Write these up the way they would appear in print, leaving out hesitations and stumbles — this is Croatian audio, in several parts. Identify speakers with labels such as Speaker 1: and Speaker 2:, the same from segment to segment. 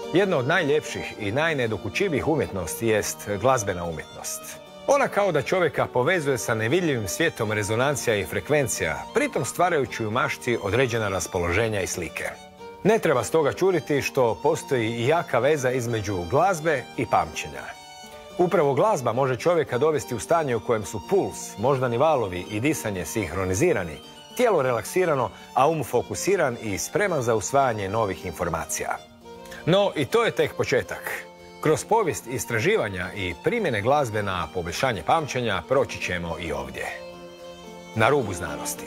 Speaker 1: Jedna od najljepših i najnedokučivijih umjetnosti jest glazbena umjetnost. Ona kao da čovjeka povezuje sa nevidljivim svijetom rezonancija i frekvencija, pritom stvarajući u mašti određena raspoloženja i slike. Ne treba stoga čuditi što postoji i jaka veza između glazbe i pamćenja. Upravo glazba može čovjeka dovesti u stanje u kojem su puls, moždani valovi i disanje sinhronizirani, tijelo relaksirano, a um fokusiran i spreman za usvajanje novih informacija. No i to je tek početak. Kroz povijest istraživanja i primjene glazbe na poboljšanje pamćenja proći ćemo i ovdje. Na rubu znanosti.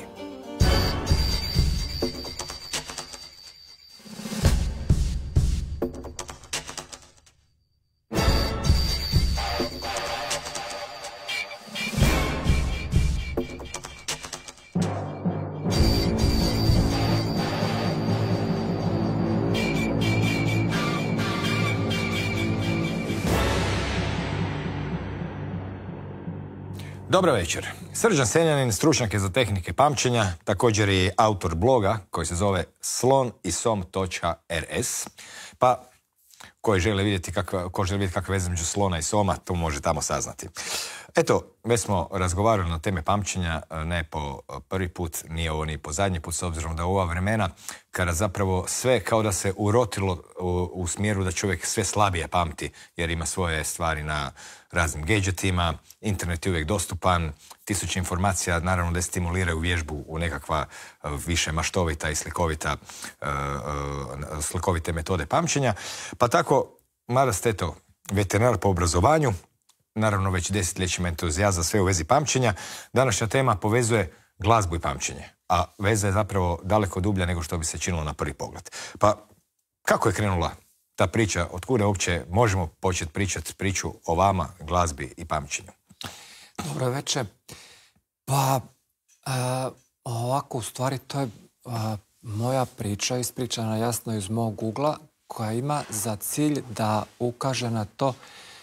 Speaker 1: Dobro večer. Srđan Senjanin, stručnjak je za tehnike pamćenja, također je autor bloga koji se zove slonisom.rs. Pa, ko želi vidjeti kakva veza između slona i soma, to može tamo saznati. Eto, već smo razgovarali na teme pamćenja, ne po prvi put, nije ovo ni po zadnji put, s obzirom da u ova vremena, kada zapravo sve kao da se urotilo u smjeru da čovjek sve slabije pamti, jer ima svoje stvari na raznim gadgetima, internet je uvijek dostupan, tisuće informacija naravno da stimuliraju vježbu u nekakva više maštovita i slikovite metode pamćenja. Pa tako, mada ste to veterinar po obrazovanju, naravno već desetljećima entuzijazam za sve u vezi pamćenja, današnja tema povezuje glazbu i pamćenje, a veza je zapravo daleko dublja nego što bi se činilo na prvi pogled. Pa kako je krenula ta priča, od kuda uopće možemo početi pričati priču o vama, glazbi i pamćenju?
Speaker 2: Dobro večer. Pa, ovako, u stvari, to je moja priča, ispričana jasno iz mog ugla, koja ima za cilj da ukaže na to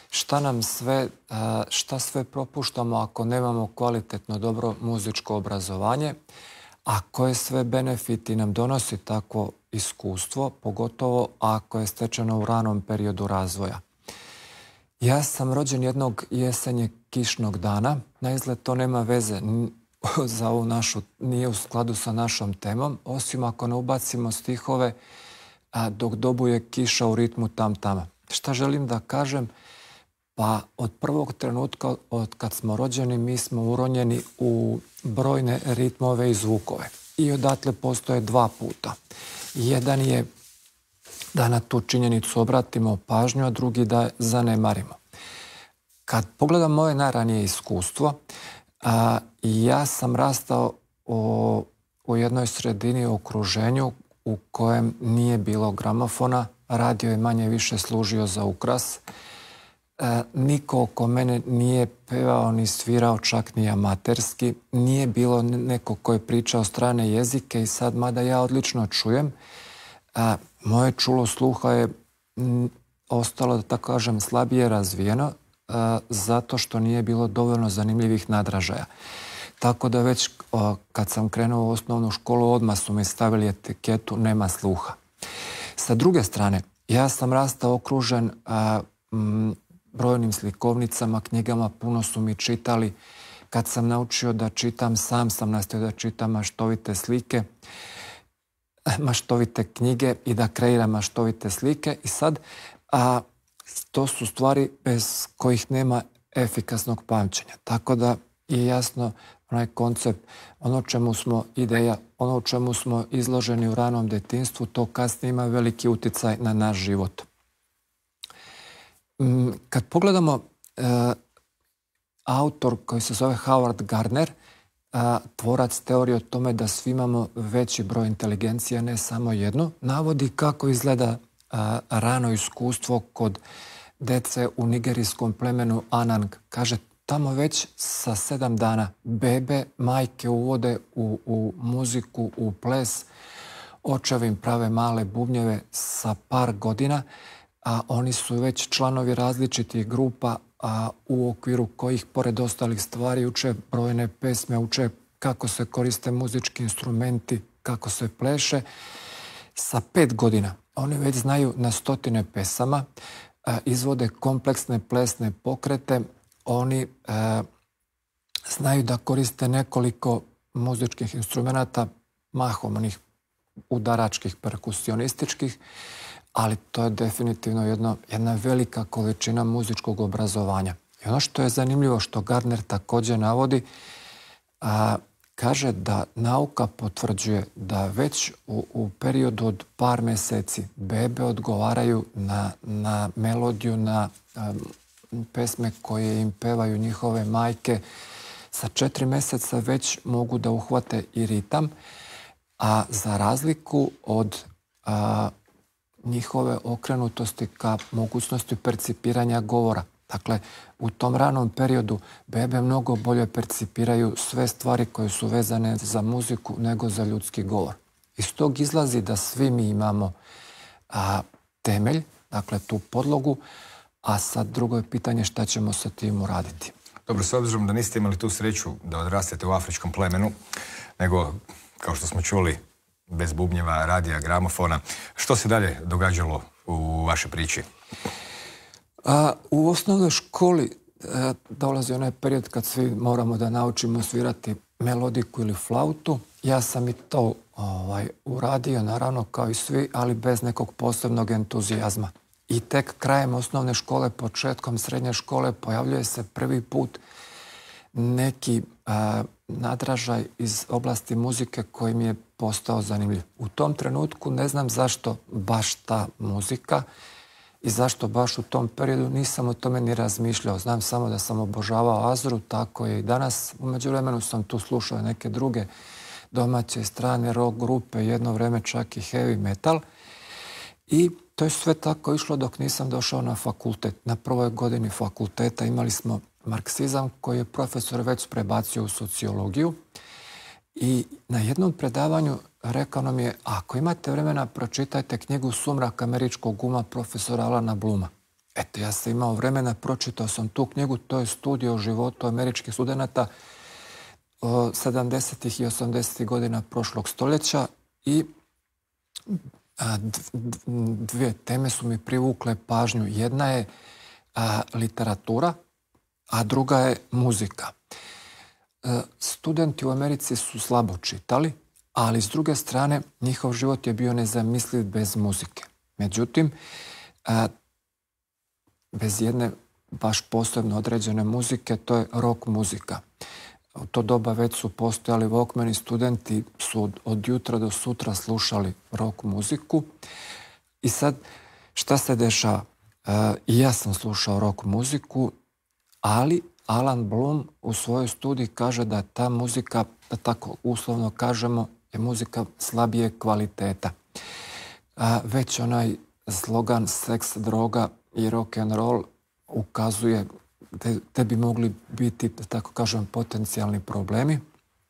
Speaker 2: šta sve propuštamo ako nemamo kvalitetno dobro muzičko obrazovanje, a koje sve benefiti nam donosi takvo iskustvo, pogotovo ako je stečeno u ranom periodu razvoja. Ja sam rođen jednog jesenje kišnog dana. Naizgled to nema veze za ovu našu, nije u skladu sa našom temom, osim ako ne ubacimo stihove dok dobuje kiša u ritmu tam-tama. Šta želim da kažem? Pa od prvog trenutka od kad smo rođeni mi smo uronjeni u brojne ritmove i zvukove. I odatle postoje dva puta. Jedan je da na tu činjenicu obratimo pažnju, a drugi da zanemarimo. Kad pogledam moje najranije iskustvo, ja sam rastao u jednoj sredini, u okruženju u kojem nije bilo gramofona, radio je manje više služio za ukras. Niko oko mene nije pevao ni svirao, čak ni amaterski. Nije bilo neko ko je pričao strane jezike i sad, mada ja odlično čujem, moje čulo sluha je ostalo, da tako kažem, slabije razvijeno zato što nije bilo dovoljno zanimljivih nadražaja. Tako da već kad sam krenuo u osnovnu školu odmah su mi stavili etiketu nema sluha. Sa druge strane, ja sam rastao okružen brojnim slikovnicama, knjigama, puno su mi čitali. Kad sam naučio da čitam, sam sam nastavio da čitam maštovite slike, maštovite knjige i da kreiram maštovite slike. I sad, to su stvari bez kojih nema efikasnog pamćenja. Tako da je jasno onaj koncept, ono čemu smo ideja, ono u čemu smo izloženi u ranom djetinjstvu, to kasnije ima veliki utjecaj na naš život. Kad pogledamo autor koji se zove Howard Gardner, tvorac teorije o tome da svi imamo veći broj inteligencija, ne samo jednu, navodi kako izgleda rano iskustvo kod dece u nigerijskom plemenu Anang. Kaže, tamo već sa 7 dana bebe, majke uvode u muziku, u ples, očevi im prave male bubnjeve sa par godina, a oni su već članovi različitih grupa u okviru kojih, pored ostalih stvari, uče brojne pesme, uče kako se koriste muzički instrumenti, kako se pleše. Sa 5 godina oni već znaju na stotine pesama, izvode kompleksne plesne pokrete, oni znaju da koriste nekoliko muzičkih instrumenata, mahom onih udaračkih, perkusionističkih, ali to je definitivno jedna velika količina muzičkog obrazovanja. I ono što je zanimljivo, što Gardner također navodi, kaže da nauka potvrđuje da već u periodu od par mjeseci bebe odgovaraju na melodiju, na pesme koje im pevaju njihove majke. Sa 4 mjeseca već mogu da uhvate i ritam, a za razliku od njihove okrenutosti ka mogućnosti percipiranja govora. Dakle, u tom ranom periodu bebe mnogo bolje percipiraju sve stvari koje su vezane za muziku nego za ljudski govor. Iz tog izlazi da svi mi imamo temelj, dakle tu podlogu, a sad drugo je pitanje šta ćemo sa tim uraditi.
Speaker 1: Dobro, s obzirom da niste imali tu sreću da odrastete u afričkom plemenu, nego, kao što smo čuli, bez bubnjeva, radija, gramofona, što se dalje događalo u vašoj priči?
Speaker 2: U osnovnoj školi dolazi onaj period kad svi moramo da naučimo svirati melodiku ili flautu. Ja sam i to uradio, naravno, kao i svi, ali bez nekog posebnog entuzijazma. I tek krajem osnovne škole, početkom srednje škole pojavljuje se prvi put neki nadražaj iz oblasti muzike koji mi je postao zanimljiv. U tom trenutku ne znam zašto baš ta muzika i zašto baš u tom periodu nisam o tome ni razmišljao. Znam samo da sam obožavao Azru, tako je i danas. U međuvremenu sam tu slušao neke druge domaće strane rock grupe, jedno vreme čak i heavy metal. I to je sve tako išlo dok nisam došao na fakultet. Na prvoj godini fakulteta imali smo marksizam koji je profesor već prebacio u sociologiju. I na jednom predavanju rekao nam je, ako imate vremena, pročitajte knjigu Sumrak američkog uma profesora Alana Bluma. Eto, ja sam imao vremena, pročitao sam tu knjigu, to je studija o životu američkih studenata 70. i 80. godina prošlog stoljeća i dvije teme su mi privukle pažnju. Jedna je literatura, a druga je muzika. Studenti u Americi su slabo čitali, ali s druge strane njihov život je bio nezamisliv bez muzike. Međutim, bez jedne baš posebno određene muzike, to je rock muzika. U to doba već su postojali Walkmani, studenti su od jutra do sutra slušali rock muziku. I sad, šta se dešava? I ja sam slušao rock muziku, ali Alan Bloom u svojoj studiji kaže da ta muzika, da tako uslovno kažemo, je muzika slabije kvaliteta. Već onaj slogan seks, droga i rock and roll ukazuje te bi mogli biti, da tako kažem, potencijalni problemi.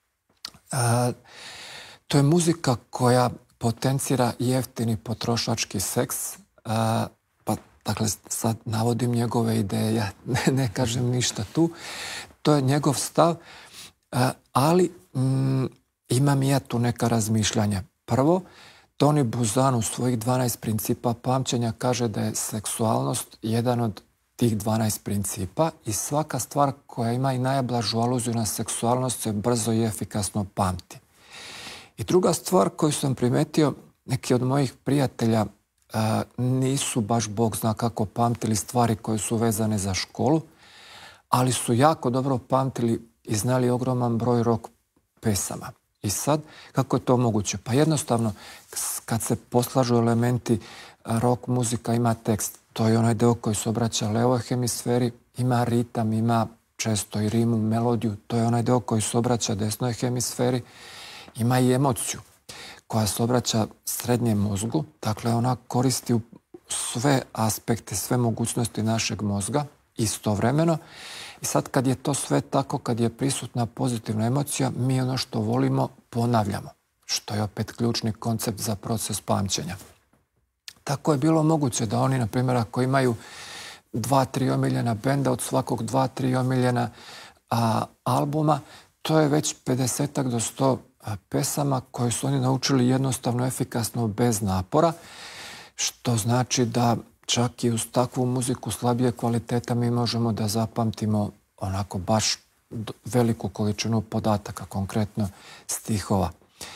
Speaker 2: To je muzika koja potencira jeftini potrošački seks. Dakle, sad navodim njegove ideje, ja ne kažem ništa tu. To je njegov stav, ali imam i ja tu neka razmišljanja. Prvo, Tony Buzan u svojih 12 principa pamćenja kaže da je seksualnost jedan od tih 12 principa i svaka stvar koja ima i najblažu aluziju na seksualnost se brzo i efikasno pamti. I druga stvar koju sam primetio, neki od mojih prijatelja nisu baš Bog zna kako pamtili stvari koje su vezane za školu, ali su jako dobro pamtili i znali ogroman broj rock pesama. I sad, kako je to moguće? Pa jednostavno, kad se poslažu elementi, rock muzika ima tekst. To je onaj deo koji se obraća levoj hemisferi, ima ritam, ima često i rimu, melodiju. To je onaj deo koji se obraća desnoj hemisferi, ima i emociju koja se obraća srednjem mozgu. Dakle, ona koristi sve aspekte, sve mogućnosti našeg mozga istovremeno. I sad kad je to sve tako, kad je prisutna pozitivna emocija, mi ono što volimo ponavljamo, što je opet ključni koncept za proces pamćenja. Tako je bilo moguće da oni, na primjer, ako imaju 2-3 omiljena benda, od svakog 2-3 omiljena albuma, to je već 50 do 100 pesama koje su oni naučili jednostavno, efikasno, bez napora, što znači da čak i uz takvu muziku slabije kvaliteta mi možemo da zapamtimo onako baš veliku količinu podataka, konkretno stihova.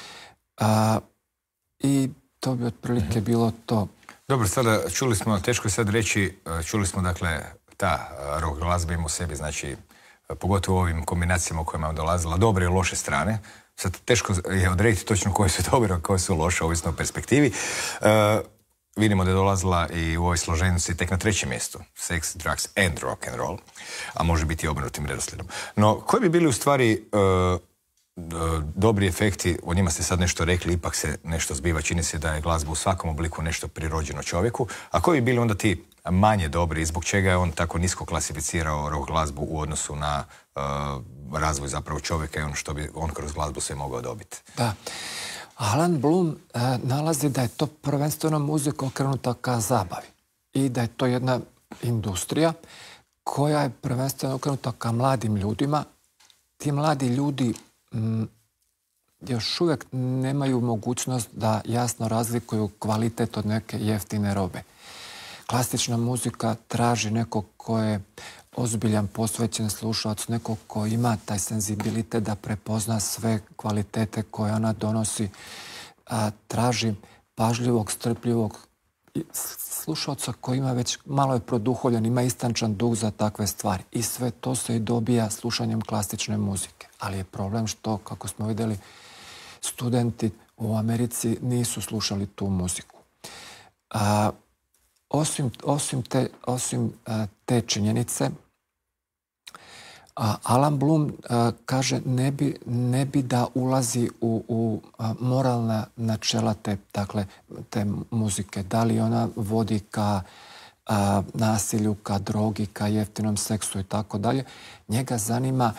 Speaker 2: I to bi otprilike bilo to.
Speaker 1: Dobro, sada čuli smo, teško je sad reći, čuli smo dakle ta rock glazba ima u sebi, znači pogotovo u ovim kombinacijama u kojima je dolazila dobre i loše strane. Sad teško je odrediti točno koje su dobre, a koje su loše, ovisno o perspektivi. Vidimo da je dolazila i u ovoj složenici tek na 3. mjestu. Sex, drugs and rock and roll. A može biti i obrnutim redoslijedom. No, koji bi bili u stvari dobri efekti, o njima ste sad nešto rekli, ipak se nešto zbiva, čini se da je glazba u svakom obliku nešto prirođeno čovjeku. A koji bi bili onda ti manje dobri i zbog čega je on tako nisko klasificirao rock glazbu u odnosu na razvoj zapravo čovjeka i ono što bi on kroz glazbu sve mogao dobiti?
Speaker 2: Da. Alan Bloom nalazi da je to prvenstveno muzika okrenuta ka zabavi i da je to jedna industrija koja je prvenstveno okrenuta ka mladim ljudima. Ti mladi ljudi još uvijek nemaju mogućnost da jasno razlikuju kvalitet od neke jeftine robe. Klasična muzika traži nekog ko je ozbiljan, posvećen slušalac, nekog ko ima taj senzibilitet da prepozna sve kvalitete koje ona donosi, traži pažljivog, strpljivog slušalca koji ima već malo je produhovljen, ima istančan duh za takve stvari. I sve to se i dobija slušanjem klasične muzike. Ali je problem što, kako smo vidjeli, studenti u Americi nisu slušali tu muziku. Osim te činjenice, Alan Bloom kaže ne bi da ulazi u moralna načela te muzike. Da li ona vodi ka nasilju, ka drogi, ka jeftinom seksu i tako dalje. Njega zanima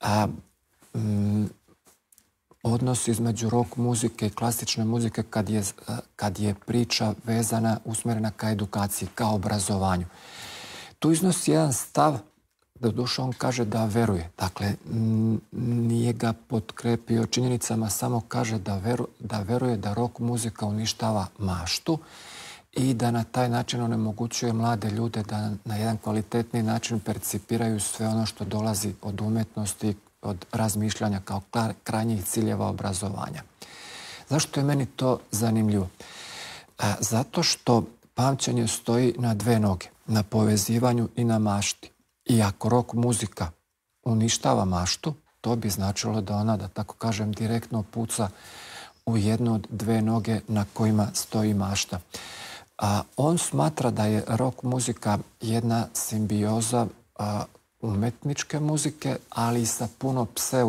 Speaker 2: odnos između rock muzike i klasične muzike kad je priča vezana, usmjerena ka edukaciji, ka obrazovanju. Tu iznosi jedan stav, doduše on kaže da veruje. Dakle, nije ga potkrepio činjenicama, samo kaže da veruje da rock muzika uništava maštu i da na taj način onemogućuje mlade ljude da na jedan kvalitetni način percipiraju sve ono što dolazi od umjetnosti, od razmišljanja kao krajnjih ciljeva obrazovanja. Zašto je meni to zanimljivo? Zato što pamćenje stoji na 2 noge, na povezivanju i na mašti. I ako rock muzika uništava maštu, to bi značilo da ona, da tako kažem, direktno puca u jednu od 2 noge na kojima stoji mašta. On smatra da je rock muzika jedna simbioza umetničke muzike, ali i sa puno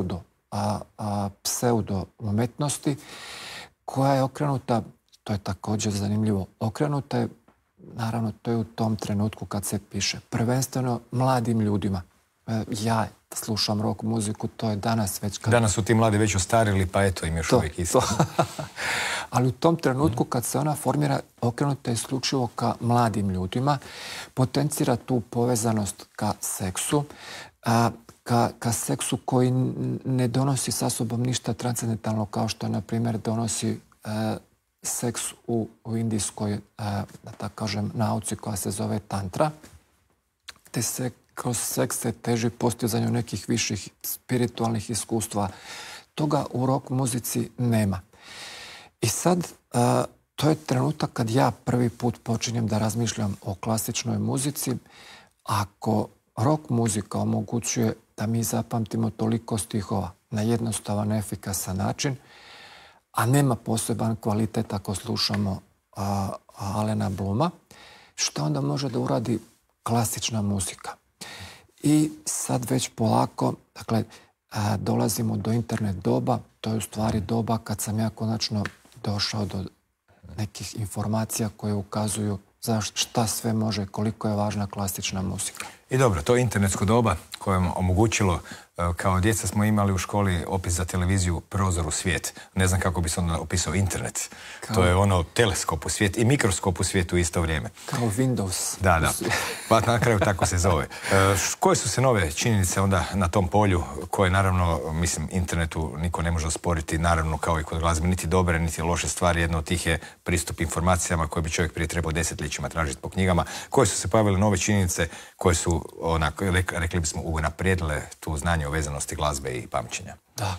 Speaker 2: pseudo umetnosti koja je okrenuta, to je također zanimljivo, okrenuta je, naravno to je u tom trenutku kad se piše, prvenstveno mladim ljudima. Ja slušam rock muziku, to je danas već...
Speaker 1: Danas su ti mladi već ostarili, pa eto im još uvijek isto.
Speaker 2: Ali u tom trenutku kad se ona formira, okrenuta je isključivo ka mladim ljudima, potencira tu povezanost ka seksu, ka seksu koji ne donosi sa sobom ništa transcendentalno kao što, na primjer, donosi seks u indijskoj, da tako kažem, nauci koja se zove tantra, gdje se kroz seks se teži postizanju nekih viših spiritualnih iskustva. Toga u rock muzici nema. I sad, to je trenutak kad ja prvi put počinjem da razmišljam o klasičnoj muzici. Ako rock muzika omogućuje da mi zapamtimo toliko stihova na jednostavan, efikasan način, a nema poseban kvalitet ako slušamo Alana Blooma, što onda može da uradi klasična muzika? I sad već polako, dakle, dolazimo do internet doba. To je u stvari doba kad sam ja konačno došao do nekih informacija koje ukazuju šta sve može, koliko je važna klasična muzika.
Speaker 1: I dobro, to internetsko doba koje je omogućilo, kao djeca smo imali u školi opis za televiziju Prozor u svijet. Ne znam kako bi se onda opisao internet. To je ono teleskop u svijet i mikroskop u svijetu u isto vrijeme.
Speaker 2: Kao Windows.
Speaker 1: Da. Pa na kraju tako se zove. Koje su se nove činjenice onda na tom polju koje naravno, mislim, internetu niko ne može osporiti, naravno kao i kod glazbe, niti dobre, niti loše stvari. Jedna od tih je pristup informacijama koje bi čovjek prije trebao desetljećima tražiti po knjigama. Koje su se pojavile nove činjenice koje su, onako, rekli bismo, unaprijedile tu znanje o vezanosti glazbe i pamćenja?
Speaker 2: Da.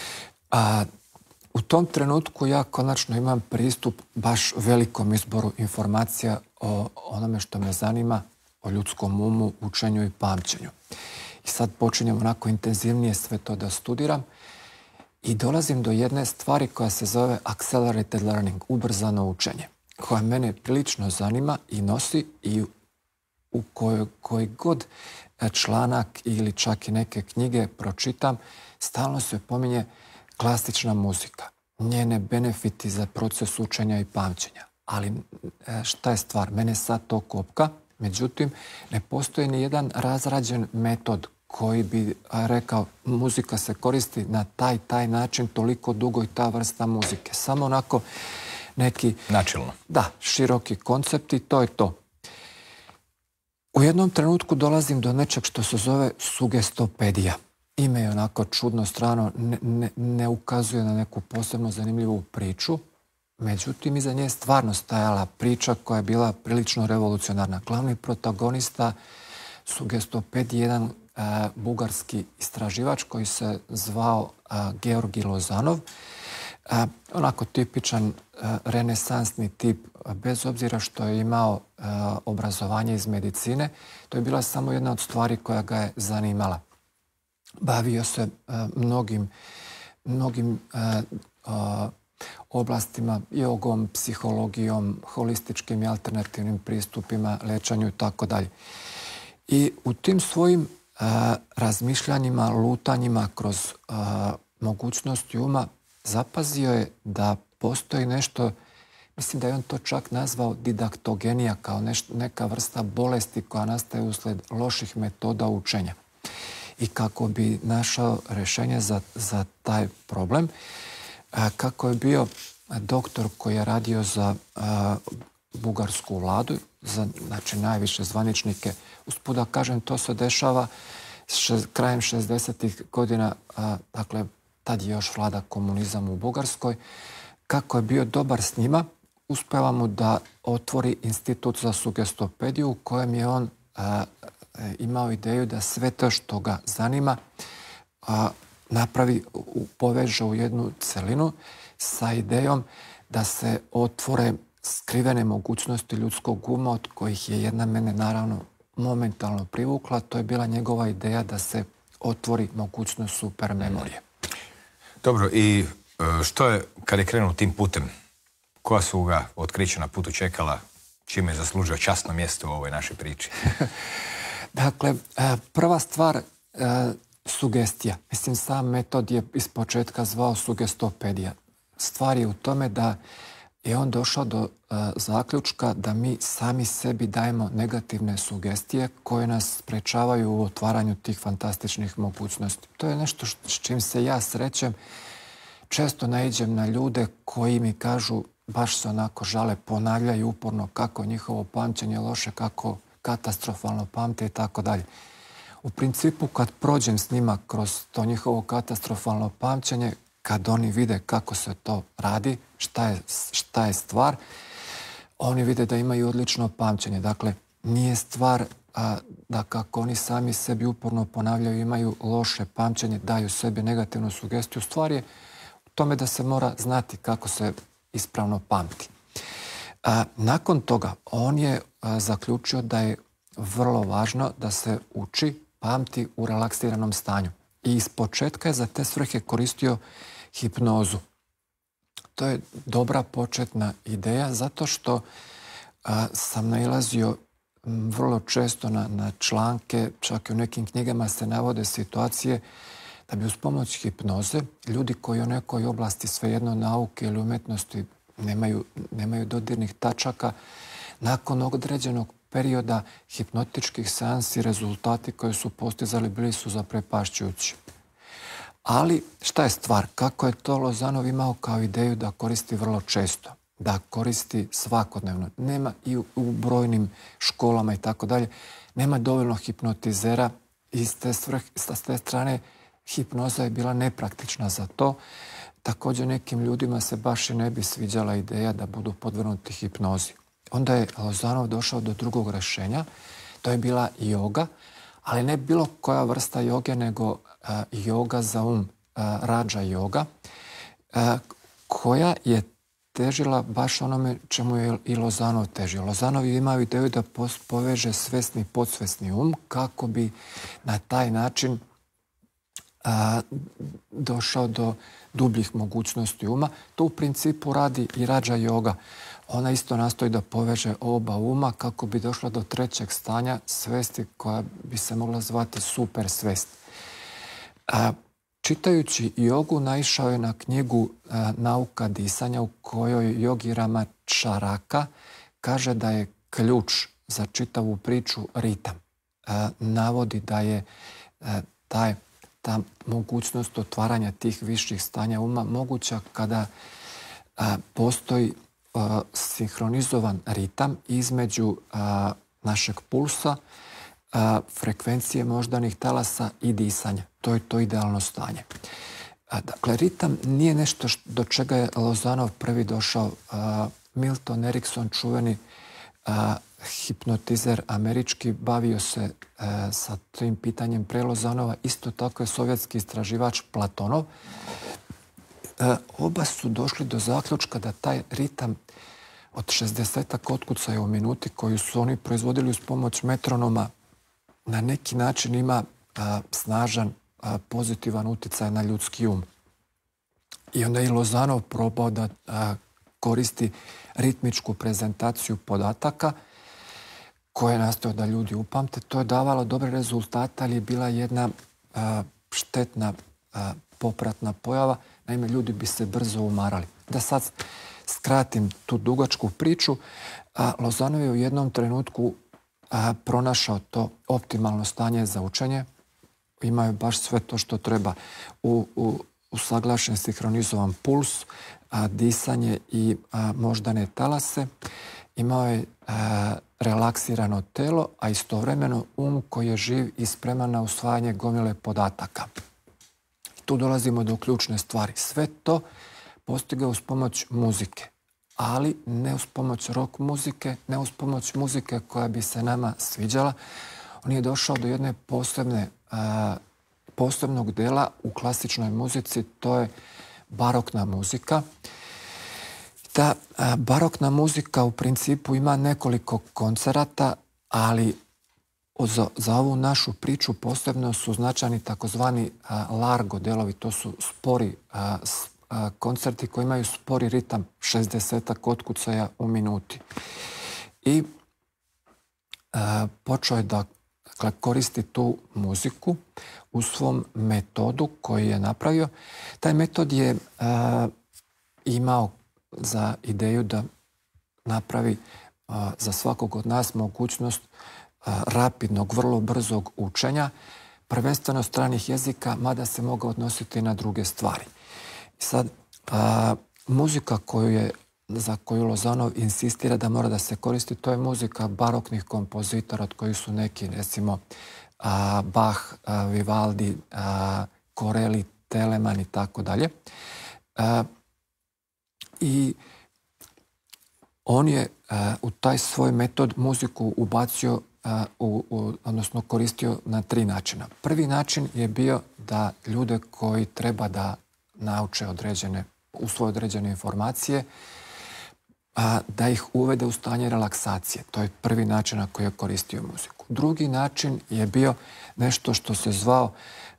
Speaker 2: U tom trenutku ja konačno imam pristup baš velikom izboru informacija o onome što me zanima, o ljudskom umu, učenju i pamćenju. I sad počinjem onako intenzivnije sve to da studiram i dolazim do jedne stvari koja se zove accelerated learning, ubrzano učenje, koja mene prilično zanima i nosi i u koji god članak ili čak i neke knjige pročitam, stalno se pominje klasična muzika, njene benefiti za proces učenja i pamćenja. Ali šta je stvar? Mene sad to kopka, međutim, ne postoji ni jedan razrađen metod koji bi rekao muzika se koristi na taj način toliko dugo i ta vrsta muzike. Samo onako neki...
Speaker 1: Načelno.
Speaker 2: Da, široki koncept i to je to. U jednom trenutku dolazim do nečeg što se zove sugestopedija. Ime je onako čudno strano, ne ukazuje na neku posebno zanimljivu priču, međutim iza nje je stvarno stajala priča koja je bila prilično revolucionarna. Glavni protagonista sugestopedije je jedan bugarski istraživač koji se zvao Georgi Lozanov. Onako tipičan renesansni tip, bez obzira što je imao obrazovanje iz medicine, to je bila samo jedna od stvari koja ga je zanimala. Bavio se mnogim oblastima, jogom, psihologijom, holističkim i alternativnim pristupima, lečenju i tako dalje. I u tim svojim razmišljanjima, lutanjima kroz mogućnosti uma zapazio je da postoji nešto, mislim da je on to čak nazvao didaktogenija, kao neka vrsta bolesti koja nastaje usled loših metoda učenja. I kako bi našao rješenje za taj problem, kako je bio doktor koji je radio za bugarsku vladu, znači najviše zvaničnike, usput da kažem, to se dešava krajem 60-ih godina, dakle, tad je još vlada komunizam u Bugarskoj, kako je bio dobar s njima, uspjeva mu da otvori institut za sugestopediju u kojem je on imao ideju da sve to što ga zanima napravi, poveže u jednu celinu sa idejom da se otvore skrivene mogućnosti ljudskog uma od kojih je jedna mene naravno momentalno privukla. To je bila njegova ideja da se otvori mogućnost supermemorije.
Speaker 1: Dobro, i što je kad je krenuo tim putem? Koja su ga otkrića na putu čekala, čime je zaslužio časno mjesto u ovoj našoj priči?
Speaker 2: Dakle, prva stvar, sugestija. Mislim, sam metod je iz početka zvao sugestopedija. Stvar je u tome da je on došao do zaključka da mi sami sebi dajemo negativne sugestije koje nas sprečavaju u otvaranju tih fantastičnih mogućnosti. To je nešto s čim se ja srećem. Često naiđem na ljude koji mi kažu, baš se onako žale, ponavljaju uporno kako njihovo pamćenje je loše, kako katastrofalno pamte i tako dalje. U principu, kad prođem s njima kroz to njihovo katastrofalno pamćenje, kad oni vide kako se to radi, šta je stvar, oni vide da imaju odlično pamćenje. Dakle, nije stvar da kako oni sami sebi uporno ponavljaju, imaju loše pamćenje, daju sebi negativnu sugestiju. Stvar je u tome da se mora znati kako se ispravno pamti. Nakon toga, on je zaključio da je vrlo važno da se uči, pamti u relaksiranom stanju. I iz početka je za te svrhe koristio hipnozu. To je dobra početna ideja zato što sam nailazio vrlo često na članke, čak i u nekim knjigama se navode situacije da bi uz pomoć hipnoze ljudi koji u nekoj oblasti, svejedno nauke ili umetnosti, nemaju dodirnih tačaka, nakon određenog perioda hipnotičkih seansi, rezultati koje su postizali bili su zaprepašćujući. Ali šta je stvar? Kako je to Lozanov imao kao ideju da koristi vrlo često, da koristi svakodnevno. Nema i u brojnim školama i tako dalje. Nema dovoljno hipnotizera i s te strane hipnoza je bila nepraktična za to. Također nekim ljudima se baš i ne bi sviđala ideja da budu podvrnuti hipnozi. Onda je Lozanov došao do drugog rješenja. To je bila joga, ali ne bilo koja vrsta joge, nego joga za um, rađa joga, koja je težila baš onome čemu je i Lozanov težio. Lozanov je imao ideju da poveže svesni i podsvesni um kako bi na taj način došao do dubljih mogućnosti uma. To u principu radi i rađa joga. Ona isto nastoji da poveže oba uma kako bi došla do trećeg stanja svesti koja bi se mogla zvati super svest. Čitajući jogu naišao je na knjigu Nauka disanja u kojoj Yogi Rama Charaka kaže da je ključ za čitavu priču ritam. Navodi da je ta mogućnost otvaranja tih viših stanja uma moguća kada postoji sinhronizovan ritam između našeg pulsa, frekvencije moždanih talasa i disanja. To je to idealno stanje. Dakle, ritam nije nešto do čega je Lozanov prvi došao. Milton Erickson, čuveni hipnotizer američki, bavio se sa tim pitanjem pre Lozanova. Isto tako je sovjetski istraživač Platonov. Oba su došli do zaključka da taj ritam od 60-ak otkucaja u minuti koju su oni proizvodili uz pomoć metronoma na neki način ima snažan pozitivan utjecaj na ljudski um. I onda je Lozanov probao da koristi ritmičku prezentaciju podataka koje je nastojao da ljudi upamte. To je davalo dobre rezultate, ali je bila jedna štetna popratna pojava. Naime, ljudi bi se brzo umarali. Da sad skratim tu dugačku priču, Lozanov je u jednom trenutku pronašao to optimalno stanje za učenje. Imaju baš sve to što treba. Usaglašen sinhronizovan puls, disanje i moždane talase. Imao je relaksirano telo, a istovremeno um koji je živ i spreman na usvajanje gomile podataka. Tu dolazimo do ključne stvari. Sve to postigao uz pomoć muzike, ali ne uz pomoć rock muzike, ne uz pomoć muzike koja bi se nama sviđala. On je došao do jedne posebnog dela u klasičnoj muzici, to je barokna muzika. Ta barokna muzika u principu ima nekoliko koncerata, ali za ovu našu priču posebno su značajni takozvani largo delovi, to su spori koncerti koji imaju spori ritam, 60-ak otkucaja u minuti. I počeo je da koristi tu muziku u svom metodu koji je napravio. Taj metod je imao za ideju da napravi za svakog od nas mogućnost rapidnog, vrlo brzog učenja, prvenstveno stranih jezika, mada se mogao odnositi na druge stvari. Sad, muzika za koju Lozanov insistira da mora da se koristi, to je muzika baroknih kompozitora, od kojih su neki, recimo, Bach, Vivaldi, Corelli, Telemann i tako dalje. I on je u taj svoj metod muziku ubacio, odnosno koristio na 3 načina. Prvi način je bio da ljude koji treba da nauče usvoje određene informacije, da ih uvede u stanje relaksacije. To je prvi način na koji je koristio muziku. Drugi način je bio nešto što se zvao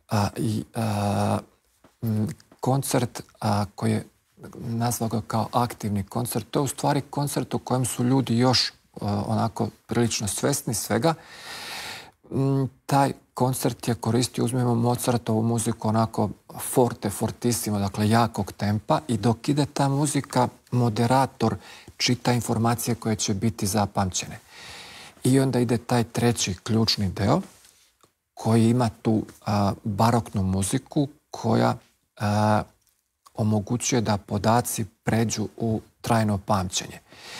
Speaker 2: koncert koji je nazvao ga kao aktivni koncert. To je u stvari koncert u kojem su ljudi još onako prilično svesni svega. Taj koncert je koristio, uzmemo Mozartovu muziku, onako forte, fortissimo, dakle jakog tempa, i dok ide ta muzika, moderator čita informacije koje će biti zapamćene. I onda ide taj treći ključni deo koji ima tu baroknu muziku koja omogućuje da podaci pređu u trajno pamćenje.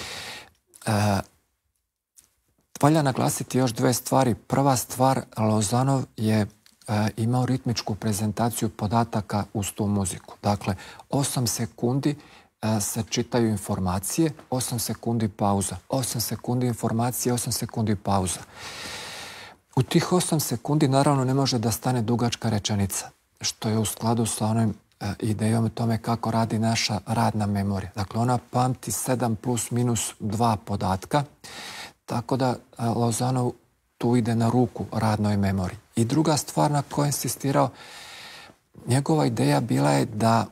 Speaker 2: Valja naglasiti još dve stvari. Prva stvar, Lozanov je imao ritmičku prezentaciju podataka uz tu muziku. Dakle, 8 sekundi se čitaju informacije, 8 sekundi pauza. 8 sekundi informacije, 8 sekundi pauza. U tih 8 sekundi naravno ne može da stane dugačka rečenica, što je u skladu sa onom idejom o tome kako radi naša radna memorija. Dakle, ona pamti 7 plus minus 2 podatka, tako da Lozanov tu ide na ruku radnoj memoriji. I druga stvar na kojoj je insistirao, njegova ideja bila je da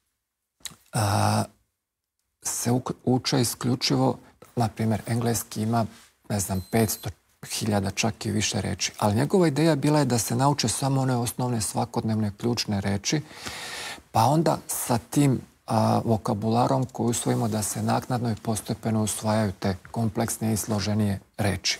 Speaker 2: se uče isključivo, na primjer, engleski ima, 500.000 čak i više reči, ali njegova ideja bila je da se nauče samo one osnovne svakodnevne ključne reči, pa onda sa tim vokabularom koji usvojimo da se naknadno i postepeno usvajaju te kompleksnije i složenije reči.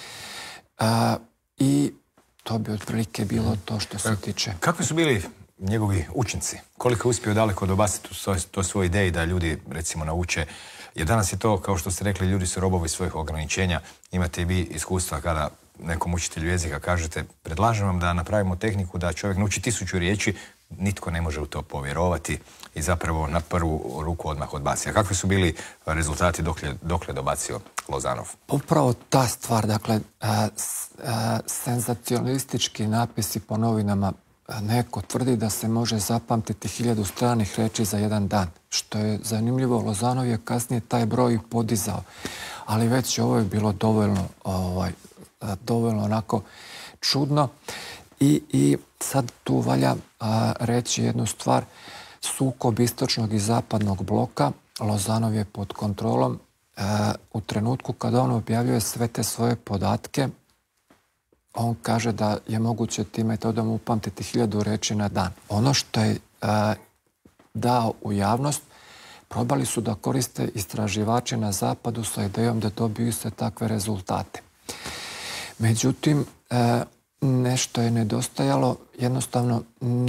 Speaker 2: I to bi otprilike bilo to što se tiče.
Speaker 1: Kakvi su bili njegovi učinci? Koliko je uspio daleko dobaciti to svoje ideje da ljudi, recimo, nauče? Jer danas je to, kao što ste rekli, ljudi su robovi svojih ograničenja. Imate i vi iskustva kada nekom učitelju jezika kažete, predlažem vam da napravimo tehniku da čovjek nauči 1000 riječi, nitko ne može u to povjerovati i zapravo na prvu ruku odmah odbaci. A kakvi su bili rezultati dokle dobacio Lozanov?
Speaker 2: Upravo ta stvar, dakle, senzacionalistički napisi po novinama, neko tvrdi da se može zapamtiti 1000 stranih reči za jedan dan. Što je zanimljivo, Lozanov je kasnije taj broj podizao. Ali već ovo je bilo dovoljno onako čudno. I sad tu valja reći jednu stvar. Sukob istočnog i zapadnog bloka, Lozanov je pod kontrolom. U trenutku kada on objavljuje sve te svoje podatke, on kaže da je moguće tim metodom upamtiti 1000 reči na dan. Ono što je dao u javnost, probali su da koriste istraživači na zapadu sa idejom da dobiju se takve rezultate. Međutim, nešto je nedostajalo, jednostavno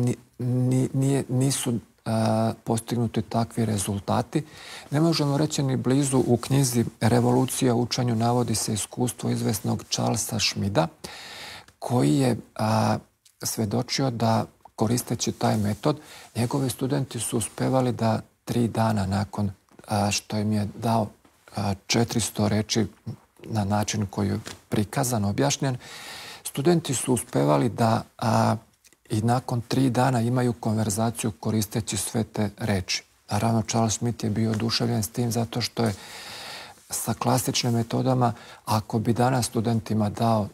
Speaker 2: nisu postignuti takvi rezultati. Ne možemo reći ni blizu. U knjizi Revolucija u učenju navodi se iskustvo izvesnog Charlesa Schmida, koji je svedočio da, koristeći taj metod, njegovi studenti su uspevali da 3 dana nakon što im je dao 400 reči na način koji je prikazan, objašnjen, studenti su uspevali da i nakon 3 dana imaju konverzaciju koristeći sve te reči. Naravno, Charles Schmid je bio oduševljen s tim zato što je sa klasičnim metodama, ako bi danas studentima dao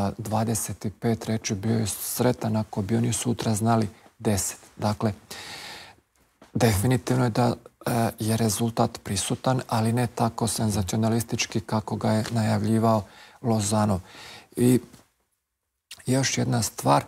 Speaker 2: 25 reči, bio je sretan ako bi oni sutra znali 10. Dakle, definitivno je da je rezultat prisutan, ali ne tako senzacionalistički kako ga je najavljivao Lozanov. I još jedna stvar,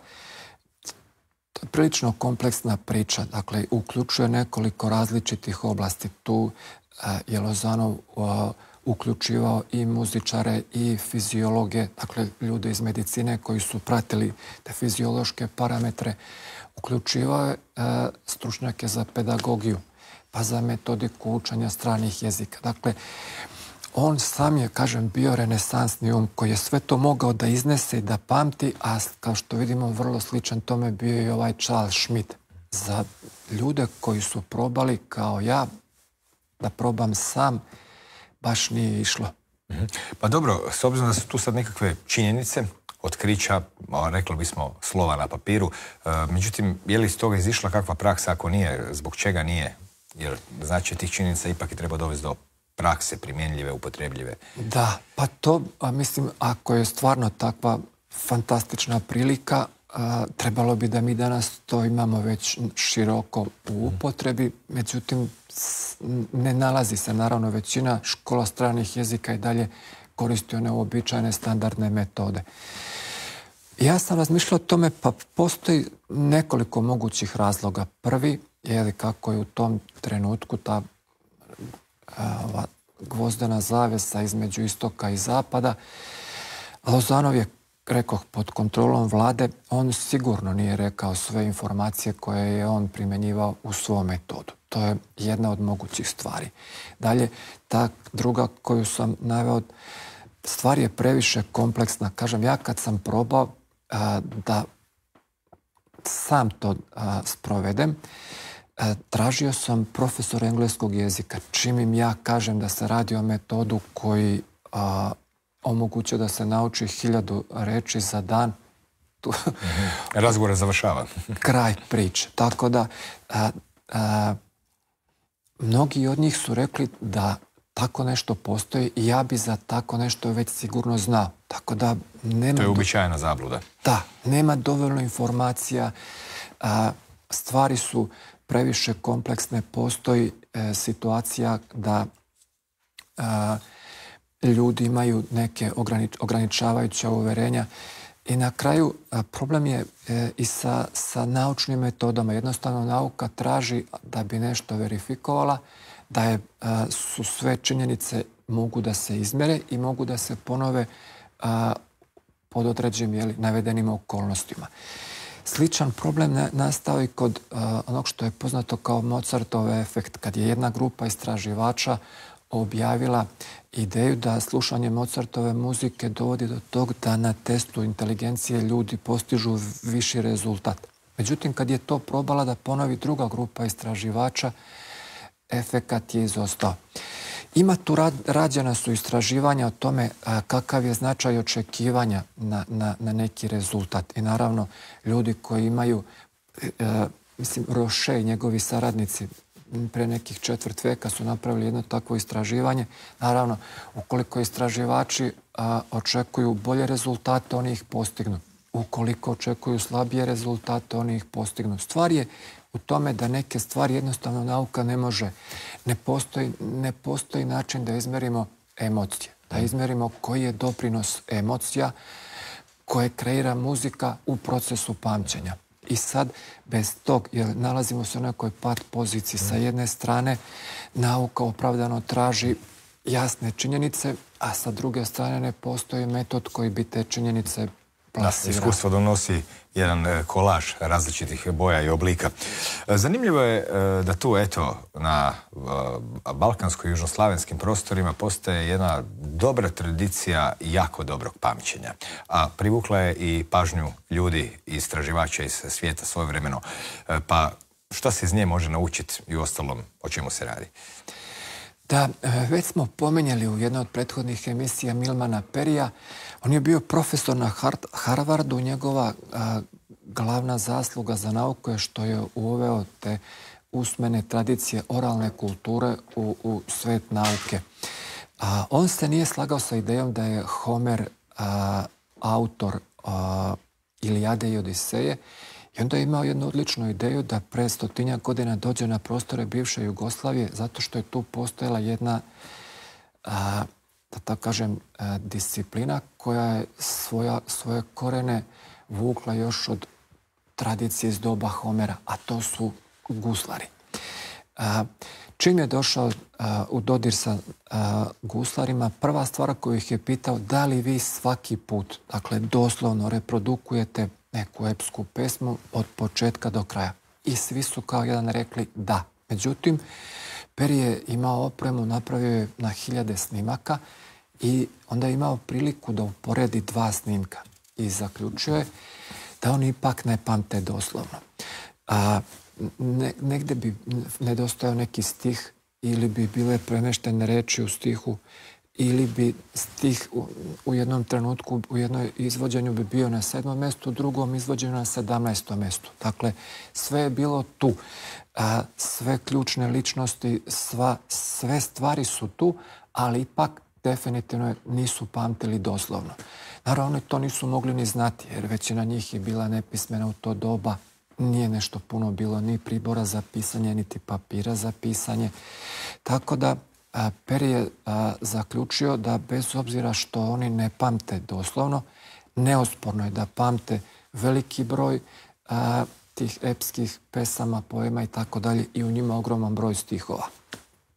Speaker 2: to je prilično kompleksna priča, dakle, uključuje nekoliko različitih oblasti. Tu je Lozanov uključivao i muzičare i fiziologe, dakle, ljude iz medicine koji su pratili te fiziološke parametre. Uključivao je stručnjake za pedagogiju, pa za metodiku učenja stranih jezika. Dakle, on sam je, kažem, bio renesansni koji je sve to mogao da iznese i da pamti, a kao što vidimo vrlo sličan tome bio i ovaj Charles Schmid. Za ljude koji su probali kao ja da probam sam, baš nije išlo.
Speaker 1: Pa dobro, s obzirom da su tu sad nekakve činjenice, otkrića, rekli bismo slova na papiru, međutim, je li iz toga izišla kakva praksa? Ako nije, zbog čega nije? Jer znači tih činjenica ipak je treba dovesti do prakse primjenljive, upotrebljive.
Speaker 2: Da, pa to, mislim, ako je stvarno takva fantastična prilika, trebalo bi da mi danas to imamo već široko u upotrebi, međutim, ne nalazi se, naravno, većina škola stranih jezika i dalje koristi one uobičajene standardne metode. Ja sam razmišljao o tome, pa postoji nekoliko mogućih razloga. Prvi je kako je u tom trenutku ta gvozdena zavesa između istoka i zapada Lozanov je, rekoh, pod kontrolom vlade. On sigurno nije rekao sve informacije koje je on primjenjivao u svom metodu. To je jedna od mogućih stvari. Dalje, ta druga koju sam naveo, stvar je previše kompleksna. Kažem, ja kad sam probao da sam to sprovedem, tražio sam profesora engleskog jezika. Čim im ja kažem da se radi o metodu koji omogućuje da se nauči 1000 reči za dan,
Speaker 1: razgovor je završavan.
Speaker 2: Kraj priče. Tako da mnogi od njih su rekli da tako nešto postoji i ja bi za tako nešto već sigurno znao. Tako da nema...
Speaker 1: To je uobičajena zabluda.
Speaker 2: Da, nema dovoljno informacija. Stvari su previše kompleksne. Postoji situacija da ljudi imaju neke ograničavajuća uverenja. I na kraju problem je i sa naučnim metodama. Jednostavno nauka traži da bi nešto verifikovala, da su sve činjenice mogu da se izmere i mogu da se ponove pod određenim navedenim okolnostima. Sličan problem nastao i kod onog što je poznato kao Mozartov efekt, kad je jedna grupa istraživača objavila ideju da slušanje Mozartove muzike dovodi do tog da na testu inteligencije ljudi postižu viši rezultat. Međutim, kad je to probala da ponovi druga grupa istraživača, efekat je izostao. Rađena su istraživanja o tome kakav je značaj očekivanja na neki rezultat. I naravno, ljudi koji imaju, Roche i njegovi saradnici pre nekih 4 veka su napravili jedno takvo istraživanje. Naravno, ukoliko istraživači očekuju bolje rezultate, oni ih postignu. Ukoliko očekuju slabije rezultate, oni ih postignu. Stvar je u tome da neke stvari jednostavno nauka ne može. Ne postoji način da izmerimo emocije. Da izmerimo koji je doprinos emocija koje kreira muzika u procesu pamćenja. I sad, bez tog, jer nalazimo se u nekoj pat poziciji, sa jedne strane nauka opravdano traži jasne činjenice, a sa druge strane ne postoji metod koji bi te činjenice plasirao.
Speaker 1: Iskustvo donosi jedan kolaž različitih boja i oblika. Zanimljivo je da tu, eto, na balkansko-južnoslavenskim prostorima postoje jedna dobra tradicija jako dobrog pamćenja. A privukla je i pažnju ljudi i istraživača iz svijeta svojevremeno. Pa šta se iz nje može naučiti i uostalom o čemu se radi?
Speaker 2: Da, već smo pomenjali u jednoj od prethodnih emisija Milmana Perija. On je bio profesor na Harvardu. Njegova glavna zasluga za nauku je što je uveo te usmene tradicije oralne kulture u svet nauke. On se nije slagao sa idejom da je Homer autor Ilijade i Odiseje. I onda je imao jednu odličnu ideju da pre 100 godina dođe na prostore bivše Jugoslavije zato što je tu postojala jedna, da tako kažem, disciplina koja je svoje korene vukla još od tradicije iz doba Homera, a to su guslari. Čim je došao u dodir sa guslarima, prva stvar koju ih je pitao, da li vi svaki put, dakle doslovno reprodukujete neku epsku pesmu od početka do kraja. I svi su kao jedan rekli da. Međutim, Peri je imao opremu, napravio je na 1000 snimaka i onda je imao priliku da uporedi 2 snimka. I zaključio je da oni ipak ne pamte doslovno. Negde bi nedostajao neki stih ili bi bile preneštene reči u stihu ili bi stih u jednom trenutku, u jednom izvođenju bi bio na 7. mjestu, u drugom izvođenju na 17. mjestu. Dakle, sve je bilo tu. Sve ključne ličnosti, sve stvari su tu, ali ipak definitivno nisu pamtili doslovno. Naravno, oni to nisu mogli ni znati, jer većina njih je bila nepismena u to doba. Nije nešto puno bilo ni pribora za pisanje, niti papira za pisanje. Tako da Peri je zaključio da bez obzira što oni ne pamte doslovno, neosporno je da pamte veliki broj tih epskih pesama, poema i tako dalje i u njima ogroman broj stihova.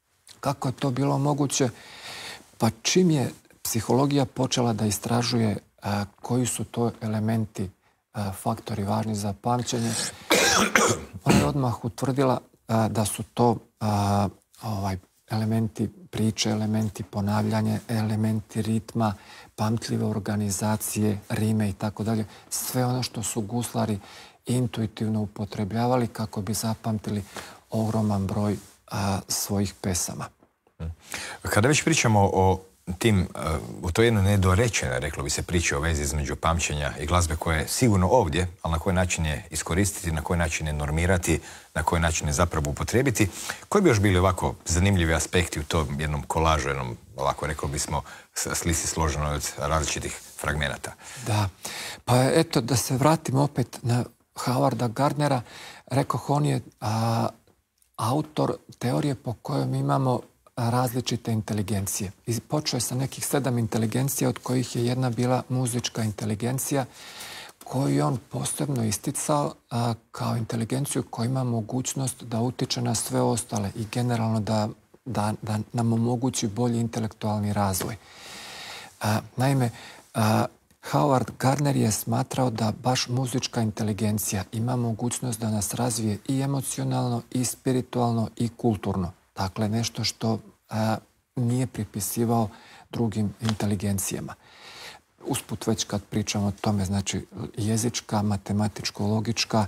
Speaker 2: Kako je to bilo moguće? Pa čim je psihologija počela da istražuje koji su to elementi, faktori važni za pamćenje, ona je odmah utvrdila da su to elementi priče, elementi ponavljanja, elementi ritma, pamtljive organizacije, rime i tako dalje. Sve ono što su guslari intuitivno upotrebljavali kako bi zapamtili ogroman broj svojih pesama.
Speaker 1: Kada već pričamo o tim, u to jedno nedorečeno, reklo bi se, priče o vezi između pamćenja i glazbe koja je sigurno ovdje, ali na koji način je iskoristiti, na koji način je normirati, na koji način je zapravo upotrijebiti. Koji bi još bili ovako zanimljivi aspekti u tom jednom kolažu, jednom, ovako rekao bismo, slici složenoj od različitih fragmenata?
Speaker 2: Da, pa eto da se vratimo opet na Howarda Gardnera. Rekoh, on je autor teorije po kojoj mi imamo različite inteligencije. I počeo je sa nekih 7 inteligencija, od kojih je jedna bila muzička inteligencija, koju je on posebno isticao kao inteligenciju koja ima mogućnost da utiče na sve ostale i generalno da nam omogući bolji intelektualni razvoj. Naime, Howard Gardner je smatrao da baš muzička inteligencija ima mogućnost da nas razvije i emocionalno, i spiritualno, i kulturno. Dakle, nešto što nije pripisivao drugim inteligencijama. Usput već kad pričamo o tome, znači jezička, matematičko-logička,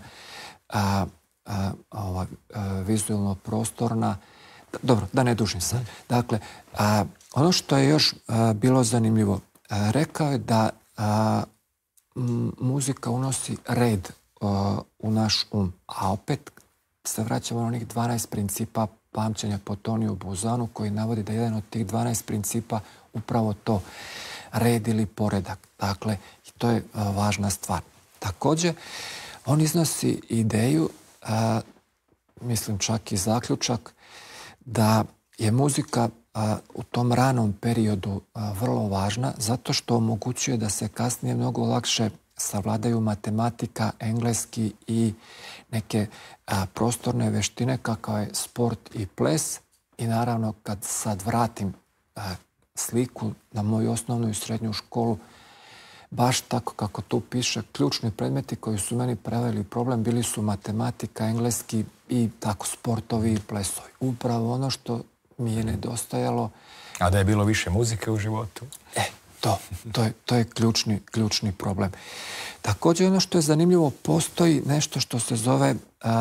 Speaker 2: vizualno-prostorna. Dobro, da ne dužim sad. Dakle, ono što je još bilo zanimljivo, rekao je da muzika unosi red u naš a opet se vraćamo na onih 12 principa pamćenja po Toniju Buzanu, koji navodi da je jedan od tih 12 principa upravo to, red ili poredak. Dakle, to je važna stvar. Također, on iznosi ideju, mislim čak i zaključak, da je muzika u tom ranom periodu vrlo važna zato što omogućuje da se kasnije mnogo lakše savladaju matematika, engleski i neke prostorne veštine kakav je sport i ples. I naravno kad sad vratim sliku na moju osnovnu i srednju školu, baš tako kako tu piše, ključni predmeti koji su meni pravili problem bili su matematika, engleski i tako sportovi i plesovi. Upravo ono što mi je nedostajalo.
Speaker 1: A da je bilo više muzike u životu?
Speaker 2: To je ključni problem. Također ono što je zanimljivo, postoji nešto što se zove,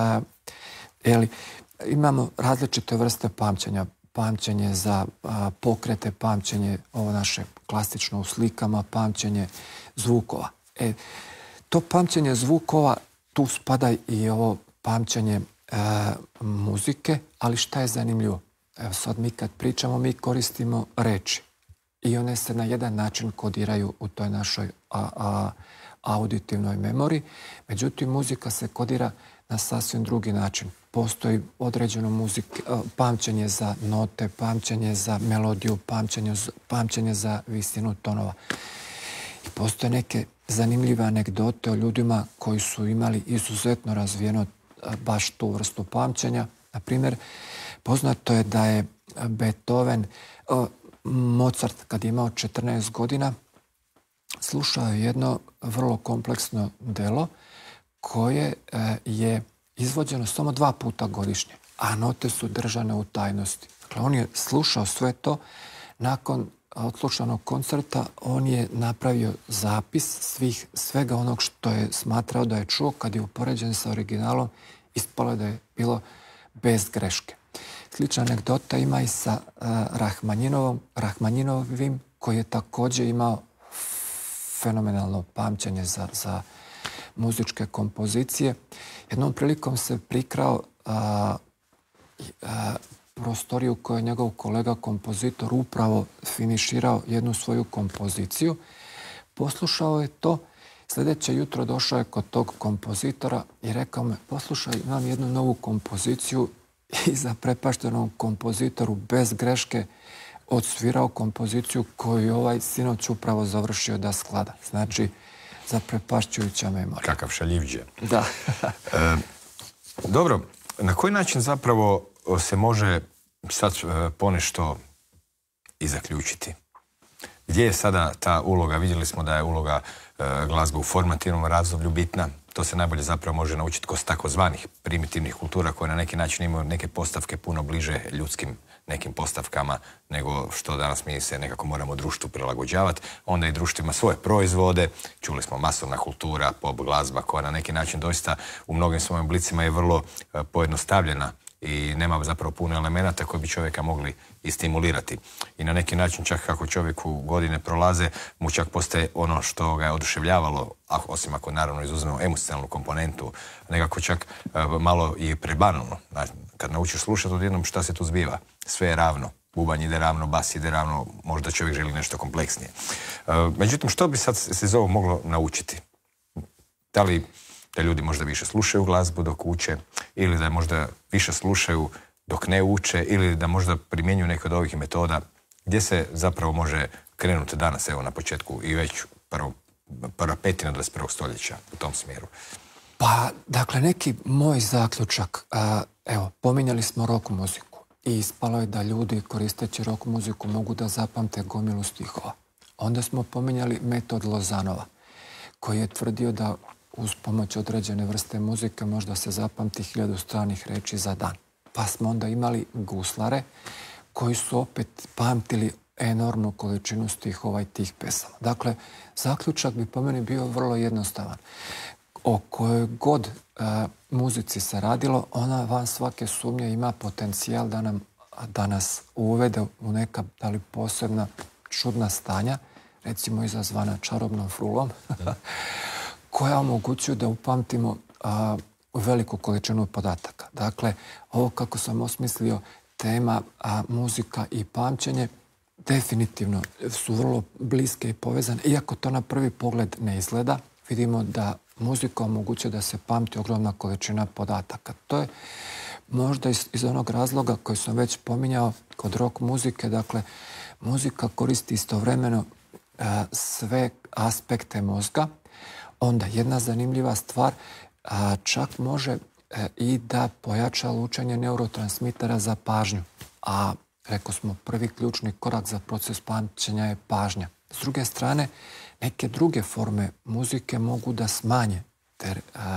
Speaker 2: imamo različite vrste pamćenja. Pamćenje za pokrete, pamćenje ovo naše klasično u slikama, pamćenje zvukova. To pamćenje zvukova, tu spada i ovo pamćenje muzike, ali šta je zanimljivo? Evo sad mi kad pričamo, mi koristimo reči i one se na jedan način kodiraju u toj našoj auditivnoj memoriji. Međutim, muzika se kodira na sasvim drugi način. Postoji određeno pamćenje za note, pamćenje za melodiju, pamćenje za visinu tonova. I postoje neke zanimljive anegdote o ljudima koji su imali izuzetno razvijeno baš tu vrstu pamćenja. Na primjer, poznato je da je Beethoven, Mozart, kad je imao 14 godina, slušao je jedno vrlo kompleksno delo koje je izvođeno samo 2 puta godišnje, a note su držane u tajnosti. Dakle, on je slušao sve to. Nakon odslušanog koncerta on je napravio zapis svega onog što je smatrao da je čuo. Kad je upoređen sa originalom, ispalo da je bilo bez greške. Slična anegdota ima i sa Rahmaninovim, koji je također imao fenomenalno pamćenje za muzičke kompozicije. Jednom prilikom se prikrao prostoriju koju je njegov kolega kompozitor upravo finiširao jednu svoju kompoziciju. Poslušao je to. Sljedeće jutro došao je kod tog kompozitora i rekao me, poslušaj, imam jednu novu kompoziciju, i za prepaštenom kompozitoru bez greške odsvirao kompoziciju koju je ovaj sinoć upravo završio da sklada. Znači, zaprepašćujuća memorija.
Speaker 1: Kakav šaljivđe.
Speaker 2: Da.
Speaker 1: Dobro, na koji način zapravo se može sad ponešto i zaključiti? Gdje je sada ta uloga? Vidjeli smo da je uloga glazbe u formativnom razdoblju bitna. To se najbolje zapravo može naučiti kod takozvanih primitivnih kultura koje na neki način imaju neke postavke puno bliže ljudskim nekim postavkama nego što danas mi se nekako moramo društvu prilagođavati. Onda i društvo ima svoje proizvode. Čuli smo masovna kultura, pop glazba koja na neki način doista u mnogim svojim oblicima je vrlo pojednostavljena i nema zapravo puno elemenata koji bi čovjeka mogli i stimulirati. I na neki način čak kako čovjeku godine prolaze, mu čak postaje ono što ga je oduševljavalo, osim ako naravno izuzmemo emocionalnu komponentu, nekako čak malo i prebanalno. Kad naučiš slušati odjednom šta se tu zbiva, sve je ravno. Bubanj ide ravno, bas ide ravno, možda čovjek želi nešto kompleksnije. Međutim, što bi sad se iz ovog moglo naučiti? Da li da ljudi možda više slušaju glazbu dok uče, ili da možda više slušaju dok ne uče, ili da možda primjenjuju neke od ovih metoda, gdje se zapravo može krenuti danas, evo na početku i već prva petina 21. stoljeća u tom smjeru?
Speaker 2: Pa, dakle, neki moj zaključak, evo, pominjali smo rock muziku i ispalo je da ljudi koristeći rock muziku mogu da zapamte gomilu stihova. Onda smo pominjali metod Lozanova, koji je tvrdio da uz pomoć određene vrste muzike možda se zapamti 1000 stranih reči za dan. Pa smo onda imali guslare koji su opet pamtili enormnu količinu stihova i tih pesama. Dakle, zaključak bi po meni bio vrlo jednostavan. O kojoj god muzici se radilo, ona van svake sumnje ima potencijal da nas uvede u neka da li posebna čudna stanja, recimo izazvana čarobnom frulom, koja omogućuju da upamtimo veliku količinu podataka. Dakle, ovo kako sam osmislio tema muzika i pamćenje definitivno su vrlo bliske i povezane. Iako to na prvi pogled ne izgleda, vidimo da muzika omogućuje da se pamti ogromna količina podataka. To je možda iz onog razloga koji sam već pominjao kod rock muzike. Dakle, muzika koristi istovremeno sve aspekte mozga. Onda jedna zanimljiva stvar, čak može i da pojača lučenje neurotransmitera za pažnju. A rekao smo, prvi ključni korak za proces pamćenja je pažnja. S druge strane, neke druge forme muzike mogu da smanje te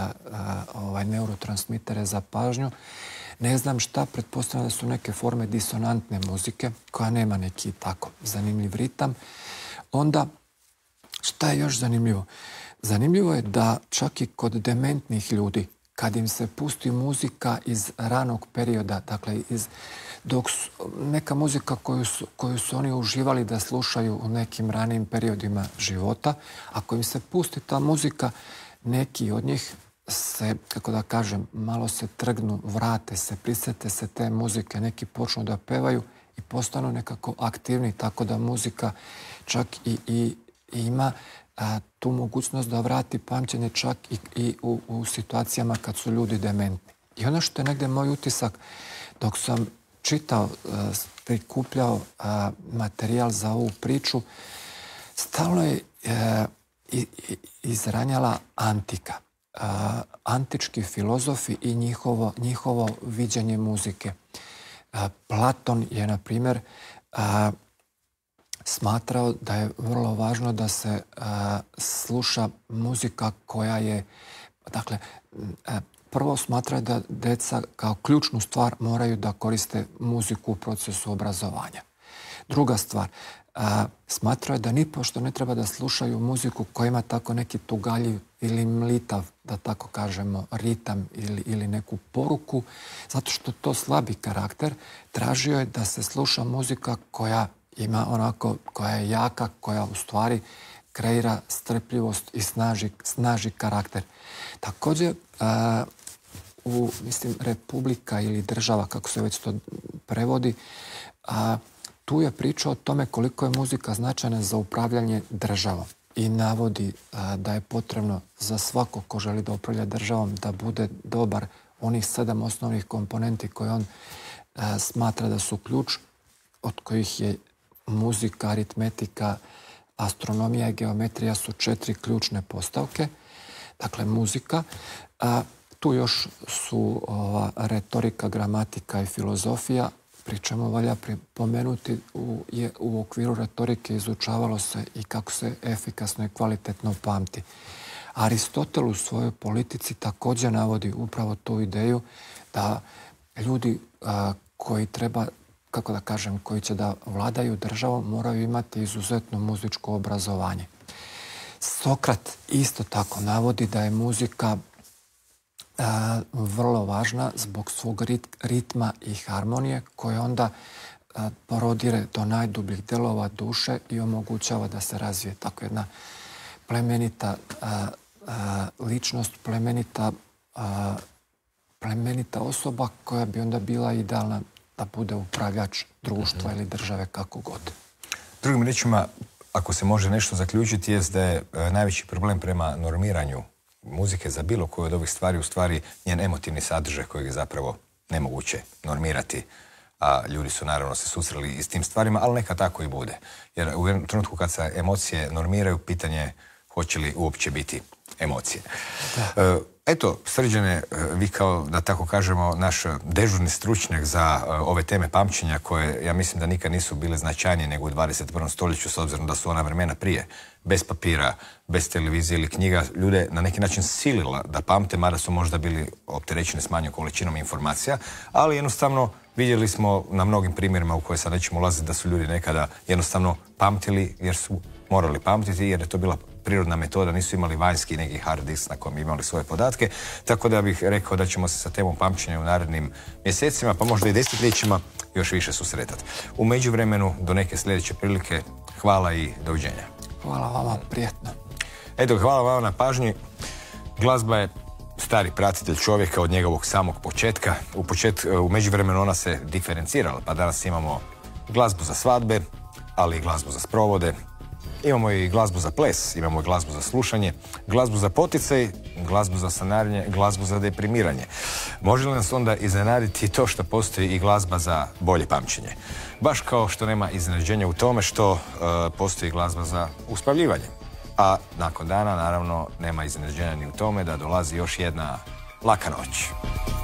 Speaker 2: neurotransmitere za pažnju. Ne znam šta, pretpostavljam da su neke forme disonantne muzike koja nema neki tako zanimljiv ritam. Onda, šta je još zanimljivo? Zanimljivo je da čak i kod dementnih ljudi, kad im se pusti muzika iz ranog perioda, dakle dok neka muzika koju su oni uživali da slušaju u nekim ranijim periodima života, ako im se pusti ta muzika, neki od njih se, kako da kažem, malo se trgnu, vrate se, prisete se te muzike, neki počnu da pevaju i postanu nekako aktivni, tako da muzika čak i ima tu mogućnost da vrati pamćenje čak i u situacijama kad su ljudi dementni. I ono što je negdje moj utisak dok sam čitao, prikupljao materijal za ovu priču, stalno je izranjala antika. Antički filozofi i njihovo viđenje muzike. Platon je, na primjer, smatrao da je vrlo važno da se sluša muzika koja je, dakle, prvo smatrao da djeca kao ključnu stvar moraju da koriste muziku u procesu obrazovanja. Druga stvar, smatrao je da nipošto ne treba da slušaju muziku koja ima tako neki tugaljiv ili mlitav, da tako kažemo, ritam ili neku poruku, zato što to slabi karakter. Tražio je da se sluša muzika koja ima onako, koja je jaka, koja u stvari kreira strpljivost i snaži karakter. Također, mislim, republika ili država, kako se već to prevodi, tu je priča o tome koliko je muzika značajna za upravljanje državom i navodi da je potrebno za svako ko želi da upravlja državom da bude dobar onih 7 osnovnih komponenti koje on smatra da su ključ, od kojih je muzika, aritmetika, astronomija i geometrija su 4 ključne postavke. Dakle, muzika. Tu još su retorika, gramatika i filozofija. pri čemu valja pripomenuti u okviru retorike izučavalo se i kako se efikasno i kvalitetno pamti. Aristotel u svojoj politici također navodi upravo tu ideju da ljudi koji treba, kako da kažem, koji će da vladaju državom moraju imati izuzetno muzičko obrazovanje. Sokrat isto tako navodi da je muzika vrlo važna zbog svog ritma i harmonije koje onda porodire do najdubljih delova duše i omogućava da se razvije tako jedna plemenita ličnost, plemenita osoba koja bi onda bila idealna da bude upravljač društva ili države kako god.
Speaker 1: Drugim riječima, ako se može nešto zaključiti, jest da je najveći problem prema normiranju muzike za bilo koju od ovih stvari u stvari njen emotivni sadržaj kojeg je zapravo nemoguće normirati. A ljudi su naravno se susreli i s tim stvarima, ali neka tako i bude. Jer u jednom trenutku kad se emocije normiraju, pitanje je hoće li uopće biti emocije. Eto, Srđane, vi kao, da tako kažemo, naš dežurni stručnjak za ove teme pamćenja koje, ja mislim da nikad nisu bile značajnije nego u 21. stoljeću, s obzirom da su ona vremena prije, bez papira, bez televizije ili knjiga, ljude na neki način silila da pamte, mada su možda bili opterećeni s manjom količinom informacija, ali jednostavno vidjeli smo na mnogim primjerima u koje sad nećemo ulaziti da su ljudi nekada jednostavno pamtili jer su morali pamtiti, jer je to bila prirodna metoda, nisu imali vanjski neki hard disk na kojem imali svoje podatke, tako da bih rekao da ćemo se sa temom pamćenja u narednim mjesecima, pa možda i desetljećima još više susretati. U međuvremenu, do neke sljedeće prilike, hvala i doviđenja.
Speaker 2: Hvala vama, prijetno.
Speaker 1: Eto, hvala vama na pažnji. Glazba je stari pratitelj čovjeka od njegovog samog početka. U međuvremenu ona se diferencirala, pa danas imamo glazbu za svadbe, ali i glazbu za sprovode. Imamo i glazbu za ples, imamo i glazbu za slušanje, glazbu za poticaj, glazbu za sanaranje, glazbu za deprimiranje. Može li nas onda iznenaditi to što postoji i glazba za bolje pamćenje? Baš kao što nema iznenađenja u tome što postoji glazba za uspavljivanje. A nakon dana, naravno, nema iznenađenja ni u tome da dolazi još jedna laka noć.